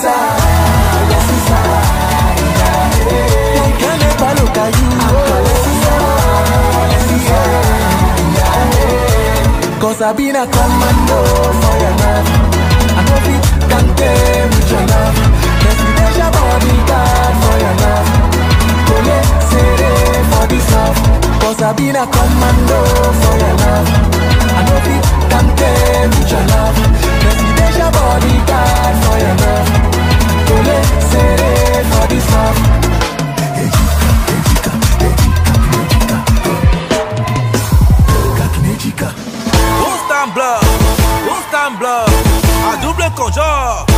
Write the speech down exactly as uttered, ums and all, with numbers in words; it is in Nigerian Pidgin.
inside, yes inside, yeah. I can't never look at you, yes inside, yes inside, yeah. Cause I been a commando for your love. I know it can tame with your love. Presidential bodyguard for your love. Kole sere for this love. Cause I been a commando for your love. I know it can tame with your love. Presidential bodyguard for your love. Kole sere for this love. Ejika, ejika, ejika, ejika. Who's time blood? Who's time blood? A double conjure.